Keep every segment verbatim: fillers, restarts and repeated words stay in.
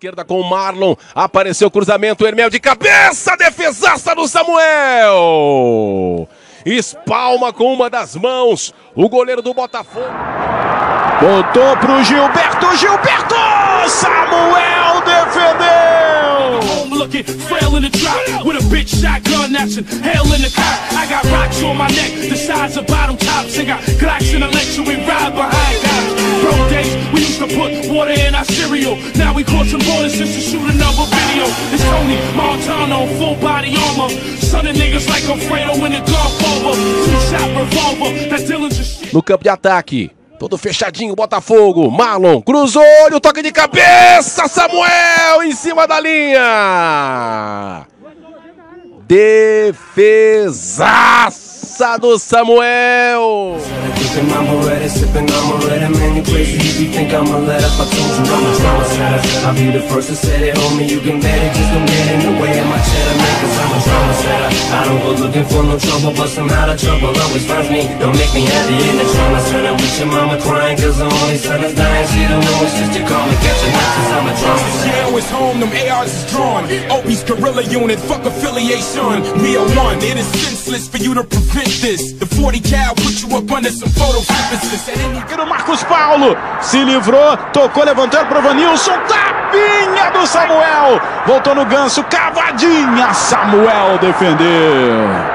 esquerda com o Marlon. Apareceu o cruzamento, Hermel de cabeça, defesaça do Samuel. Espalma com uma das mãos o goleiro do Botafogo. Botou pro Gilberto, Gilberto! Samuel defendeu! No campo de ataque, todo fechadinho, Botafogo, Marlon, cruzou, olha o toque de cabeça, Samuel em cima da linha. Defesaça do Samuel. It's home, them A Rs is drawn. Opie's guerrilla unit, fuck affiliation. Me a one, it is senseless for you to prevent this. The forty cal put you up under some photosynthesis. Aqui no Marcos Paulo, se livrou, tocou, levantou pro Vanilson, tapinha do Samuel. Voltou no ganso, cavadinha, Samuel defendeu.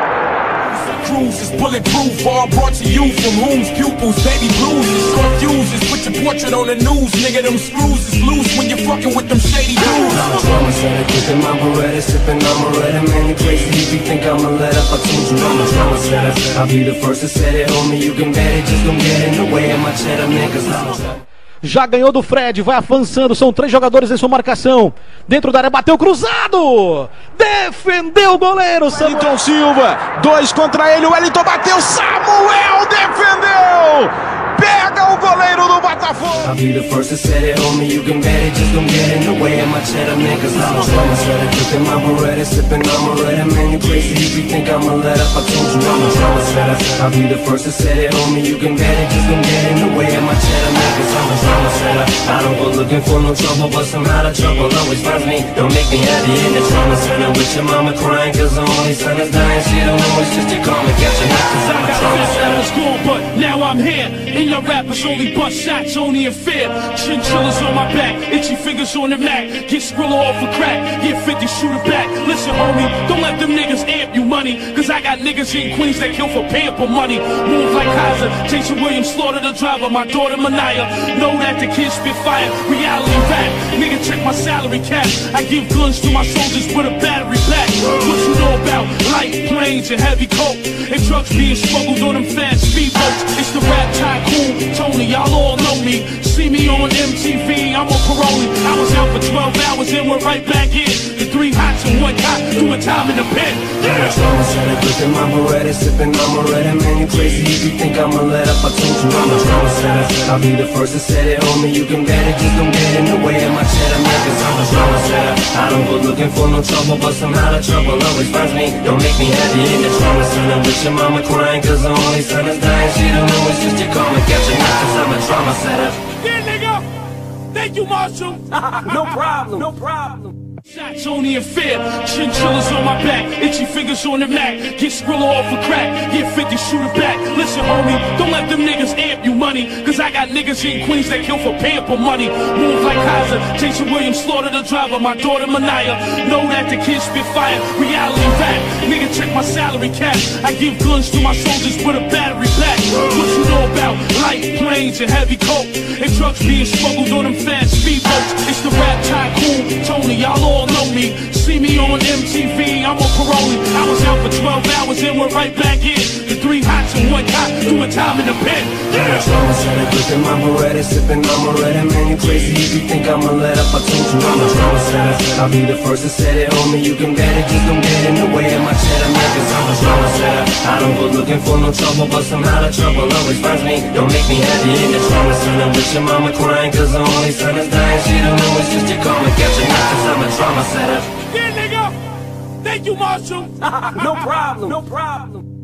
Cruises, bulletproof, all brought to you from whom's pupils, baby blues, and short fuses. Put your portrait on the news, nigga, them screws is loose when you're fucking with them shady dudes. I'm a drama setter, kicking my Beretta, sipping on Beretta, man, you crazy if you think I'ma let up, I told you I'm a drama setter. I'll be the first to set it, homie, you can bet it, just don't get in the way of my cheddar, man, cause I'm a... Já ganhou do Fred, vai avançando, são três jogadores em sua marcação. Dentro da área, bateu cruzado. Defendeu o goleiro, Wellington Silva, dois contra ele, o Wellington bateu, Samuel defendeu. Pega o goleiro do Botafogo. I'll be the first to set it, homie, you can bet it, just don't get in the way of my cheddar, man, cause I'm a drama setter, kicking my Beretta, sipping on Beretta, man, you crazy if you think I'ma let up, I told you I'm a drama setter. I'll be the first to set it, homie, you can bet it, just don't get in the way of my cheddar, man, cause I'm a drama setter. I don't go looking for no trouble, but somehow the trouble always finds me. Don't make me happy in the trauma center with your mama crying, cause the only son is dying, she don't know it's just your karma catching up, cause I'm a trauma setter. School, but now I'm here, in your rappers only bust shots, only in fear. Chinchillas on my back, itchy fingers on the Mac. Get Skrilla off a crack, get fifty, shoot it back. Listen, homie, don't let them niggas amp you money, cause I got niggas in Queens that kill for pamper money. Move like Kaiser, Jason Williams, slaughter the driver, my daughter Mania. Know that the kids spit fire, reality rap. Nigga, check my salary cap. I give guns to my soldiers with a battery back. What you know about light planes and heavy coke, and drugs being smuggled on them fast speedboats? It's the rap tycoon, Tony, y'all all know me. See me on M T V, I'm on parolee. I was out for twelve hours and we're right back in. The three hots and one cop, doing time in the pen. I'm a drama setter, kicking my Beretta, sipping on Beretta, man, you crazy if you think I'ma let up, I told you I'm a drama setter. I'll be the first to set it, homie, you can bet it, just don't get in the way of my cheddar, man, cause I'm a drama setter. I don't go looking for no trouble, but somehow the trouble always finds me. Don't make me happy in the trauma center with your mama crying, cause the only son is dying, she don't know it's just your karma catching up, cause I'm a drama setter. Yeah, nigga! Thank you, Marshall! No problem, no problem. Shots only in fear, chinchillas on my back, itchy fingers on the Mac. Get Skrilla off a crack, get fifty, shoot it back. Listen, homie, don't let them niggas amp you money, cause I got niggas in Queens that kill for pamper money. Move like Kaiser, Jason Williams, slaughter the driver, my daughter Mania. Know that the kids spit fire, reality rap. Nigga, check my salary cap. I give guns to my soldiers with a battery back. What you know about light planes and heavy coke, and drugs being smuggled on them fast speedboats? It's the rap tycoon, Tony, y'all all know me. See me on M T V, I'm on parolee. I was out for twelve hours and we're right back in. The three hots and one cop, doing time in the pen. I'm a drama setter, kicking my Beretta, sipping on Beretta, man, you crazy if you think I'ma let up, I told you I'm a drama setter. I'll be the first to set it, homie, you can bet it, just don't get in the way of my cheddar, man, cause I'm a drama setter. I don't go looking for no trouble, but somehow the trouble always finds me. Don't make me happy in the trauma center with your mama crying, cause the only son is dying, she don't know it's just your karma catching up, cause I'm a drama setter. Yeah, nigga! Thank you, Marshall! No problem, no problem.